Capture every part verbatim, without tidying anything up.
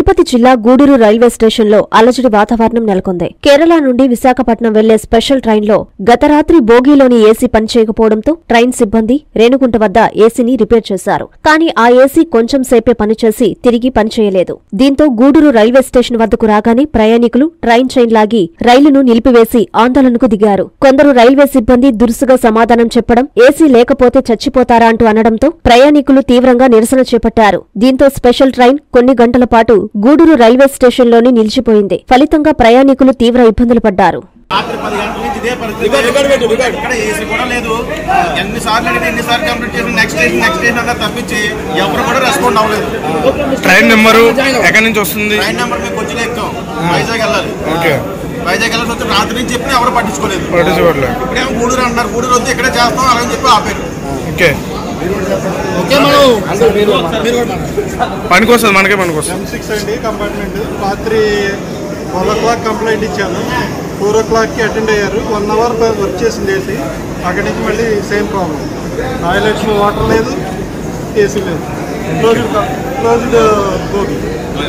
తిరుపతి జిల్లా గూడూరు రైల్వే స్టేషన్లో అలజడి వాతావరణం నెలకొంది. కేరళ నుండి విశాఖపట్నం వెళ్లే స్పెషల్ ట్రైన్లో గత రాత్రి బోగీలోని ఏసీ పనిచేయకపోవడంతో ట్రైన్ సిబ్బంది రేణుగుంట వద్ద ఏసీని రిపేర్ చేశారు. కానీ ఆ ఏసీ కొంచెం సేపే పనిచేసి తిరిగి పనిచేయలేదు. దీంతో గూడూరు రైల్వే స్టేషన్ వద్దకు రాగానే ప్రయాణికులు ట్రైన్ చైన్ లాగి రైలును నిలిపివేసి ఆందోళనకు దిగారు. కొందరు రైల్వే సిబ్బంది దురుసుగా సమాధానం చెప్పడం, ఏసీ లేకపోతే చచ్చిపోతారా అంటూ అనడంతో ప్రయాణికులు తీవ్రంగా నిరసన చేపట్టారు. దీంతో స్పెషల్ ట్రైన్ కొన్ని గంటల పాటు గూడూరు రైల్వే స్టేషన్లోనే నిలిచిపోయింది. ఫలితంగా ప్రయాణికులు తీవ్ర ఇబ్బందులు పడ్డారు. రాత్రి పది గంటల నుంచి ఇదే పరిస్థితి. ఇక్కడ ఏసీ కూడా లేదు. ఎన్నిసార్లు అడిగితే ఎన్నిసార్లు కంప్లీట్ చేసి నెక్స్ట్ స్టేషన్ నెక్స్ట్ స్టేషన్ అలా తప్పించి ఎవరు కూడా రెస్పాండ్ అవ్వలేదు. ట్రైన్ నెంబర్ ఎక్కడి నుంచి వస్తుంది? ట్రైన్ నెంబర్ మేము కొచ్చిలో ఎక్కుతాం, వైజాగ్ వెళ్ళాలి. వైజాగ్ వెళ్ళాల్సి వచ్చి రాత్రి నుంచి చెప్పిన ఎవరు పట్టించుకోలేదు. ఇప్పుడేమో గూడూరు అంటున్నారు, గూడూరు వద్దు ఇక్కడే చేస్తాం అలాగని చెప్పి ఆపారు. పనికి వస్తుంది, మనకే పనికి వస్తుంది. ఎం సిక్స్ అండి కంపార్ట్మెంట్. రాత్రి ట్వెల్వ్ ఓ క్లాక్ కంప్లైంట్ ఇచ్చాను, ఫోర్ ఓ క్లాక్కి అటెండ్ అయ్యారు. వన్ అవర్ వర్క్ చేసింది ఏసీ. అక్కడి నుంచి మళ్ళీ సేమ్ ప్రాబ్లం. టాయిలెట్స్లో వాటర్ లేదు, ఏసీ లేదు, closed closed bogie.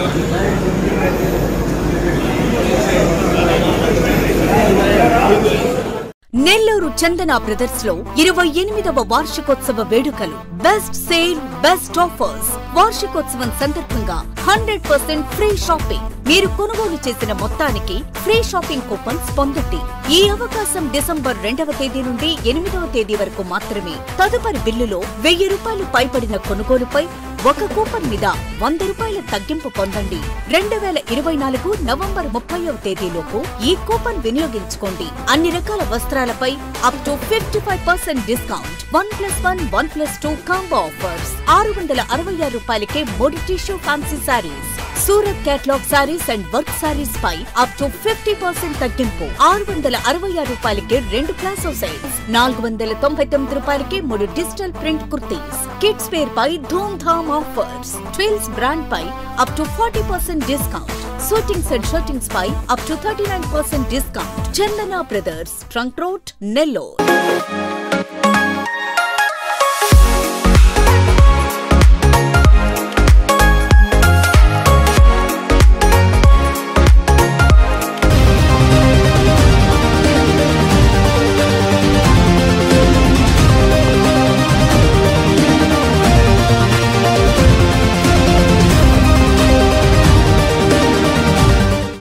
Nellore Chandana brothers లో ఇరవై ఎనిమిదవ వార్షికోత్సవ వేడుకలు. Best sale, best offers. వార్షికోత్సవం సందర్భంగా హండ్రెడ్ పర్సెంట్ ఫ్రీ షాపింగ్. మీరు కొనుగోలు చేసిన మొత్తానికి ఫ్రీ షాపింగ్ కూపన్స్ పొందండి. ఈ అవకాశం డిసెంబర్ రెండవ తేదీ నుండి ఎనిమిదవ తేదీ వరకు మాత్రమే. తదుపరి బిల్లులో వెయ్యి రూపాయలు పైబడిన కొనుగోలుపై ఒక కూపన్ మీద వంద రూపాయల తగ్గింపు పొందండి. రెండు వేల ఇరవై నాలుగు నవంబర్ ముప్పైవ తేదీలోపు ఈ కూపన్ వినియోగించుకోండి. అన్ని రకాల వస్త్రాలపై up to fifty five percent discount. One plus one one plus two combo offers. ఆరు వందల అరవై ఆరు రూపాయలకే మూడు tissue fancy saris. Surat catalogue saris and work saris పై అప్ టు ఫిఫ్టీ పర్సెంట్ తగ్గింపు. ఆరు వందల అరవై ఆరు రూపాయలకే రెండు ప్లాసో సెట్స్. నాలుగు వందల తొంభై తొమ్మిది రూపాయలకే మూడు digital print kurtis. Kids wear పై ధూమ్ ధామ్ ఆఫర్స్. ట్విల్స్ బ్రాండ్ పై up to forty percent discount. Suitings and shirtings పై up to thirty nine percent discount. Chandana brothers, trunk road, Nellore.